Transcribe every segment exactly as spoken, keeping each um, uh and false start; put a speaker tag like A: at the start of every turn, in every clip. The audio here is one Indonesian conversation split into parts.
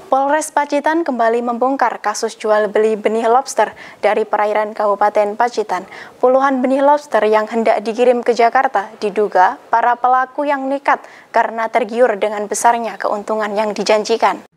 A: Polres Pacitan kembali membongkar kasus jual beli benih lobster dari perairan Kabupaten Pacitan. Puluhan benih lobster yang hendak dikirim ke Jakarta diduga para pelaku yang nekat karena tergiur dengan besarnya keuntungan yang dijanjikan.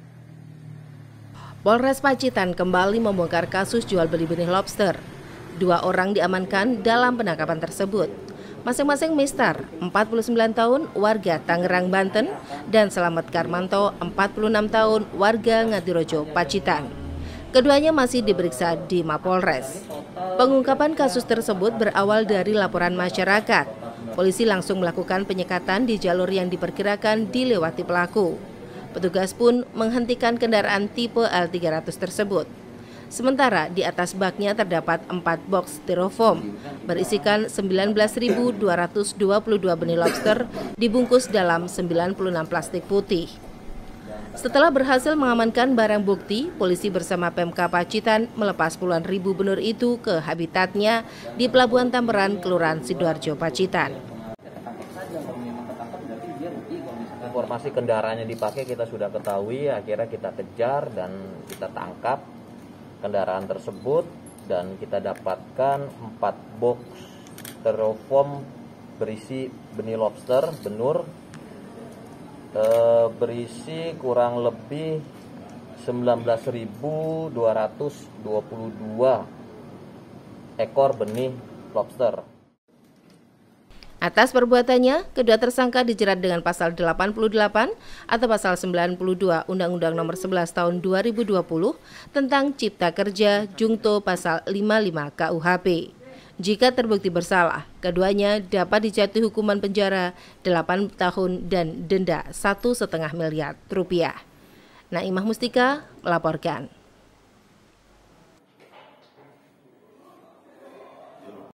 B: Polres Pacitan kembali membongkar kasus jual beli benih lobster. Dua orang diamankan dalam penangkapan tersebut. Masing-masing Mister, empat puluh sembilan tahun, warga Tangerang, Banten, dan Selamat Karmanto, empat puluh enam tahun, warga Ngadirojo, Pacitan. Keduanya masih diperiksa di Mapolres. Pengungkapan kasus tersebut berawal dari laporan masyarakat. Polisi langsung melakukan penyekatan di jalur yang diperkirakan dilewati pelaku. Petugas pun menghentikan kendaraan tipe L tiga ratus tersebut. Sementara di atas baknya terdapat empat box styrofoam berisikan sembilan belas ribu dua ratus dua puluh dua benih lobster dibungkus dalam sembilan puluh enam plastik putih. Setelah berhasil mengamankan barang bukti, polisi bersama Pemka Pacitan melepas puluhan ribu benur itu ke habitatnya di Pelabuhan Tamberan, Kelurahan Sidoarjo, Pacitan.
C: Informasi kendaraannya dipakai kita sudah ketahui, akhirnya kita kejar dan kita tangkap kendaraan tersebut dan kita dapatkan empat box styrofoam berisi benih lobster benur e, berisi kurang lebih sembilan belas ribu dua ratus dua puluh dua ekor benih lobster.
B: Atas perbuatannya, kedua tersangka dijerat dengan pasal delapan puluh delapan atau pasal sembilan puluh dua Undang-Undang Nomor sebelas Tahun dua ribu dua puluh tentang Cipta Kerja Jungto pasal lima puluh lima K U H P. Jika terbukti bersalah, keduanya dapat dijatuhi hukuman penjara delapan tahun dan denda satu setengah miliar rupiah. Naimah Mustika melaporkan.